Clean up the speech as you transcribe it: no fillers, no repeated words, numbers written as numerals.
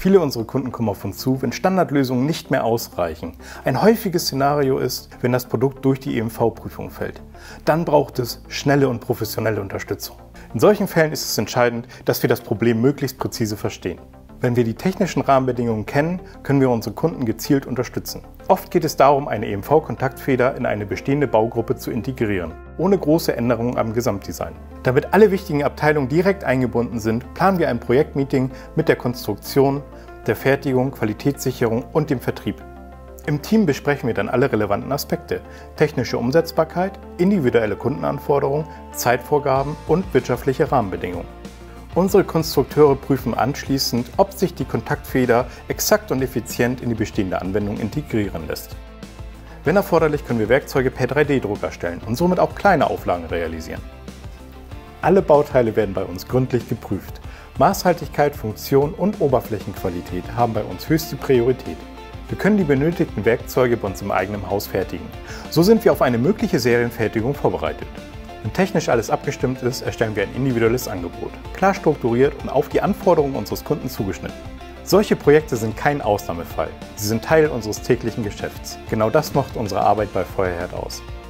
Viele unserer Kunden kommen auf uns zu, wenn Standardlösungen nicht mehr ausreichen. Ein häufiges Szenario ist, wenn das Produkt durch die EMV-Prüfung fällt. Dann braucht es schnelle und professionelle Unterstützung. In solchen Fällen ist es entscheidend, dass wir das Problem möglichst präzise verstehen. Wenn wir die technischen Rahmenbedingungen kennen, können wir unsere Kunden gezielt unterstützen. Oft geht es darum, eine EMV-Kontaktfeder in eine bestehende Baugruppe zu integrieren, ohne große Änderungen am Gesamtdesign. Damit alle wichtigen Abteilungen direkt eingebunden sind, planen wir ein Projektmeeting mit der Konstruktion, der Fertigung, Qualitätssicherung und dem Vertrieb. Im Team besprechen wir dann alle relevanten Aspekte: technische Umsetzbarkeit, individuelle Kundenanforderungen, Zeitvorgaben und wirtschaftliche Rahmenbedingungen. Unsere Konstrukteure prüfen anschließend, ob sich die Kontaktfeder exakt und effizient in die bestehende Anwendung integrieren lässt. Wenn erforderlich, können wir Werkzeuge per 3D-Druck erstellen und somit auch kleine Auflagen realisieren. Alle Bauteile werden bei uns gründlich geprüft. Maßhaltigkeit, Funktion und Oberflächenqualität haben bei uns höchste Priorität. Wir können die benötigten Werkzeuge bei uns im eigenen Haus fertigen. So sind wir auf eine mögliche Serienfertigung vorbereitet. Wenn technisch alles abgestimmt ist, erstellen wir ein individuelles Angebot, klar strukturiert und auf die Anforderungen unseres Kunden zugeschnitten. Solche Projekte sind kein Ausnahmefall. Sie sind Teil unseres täglichen Geschäfts. Genau das macht unsere Arbeit bei Feuerherd aus.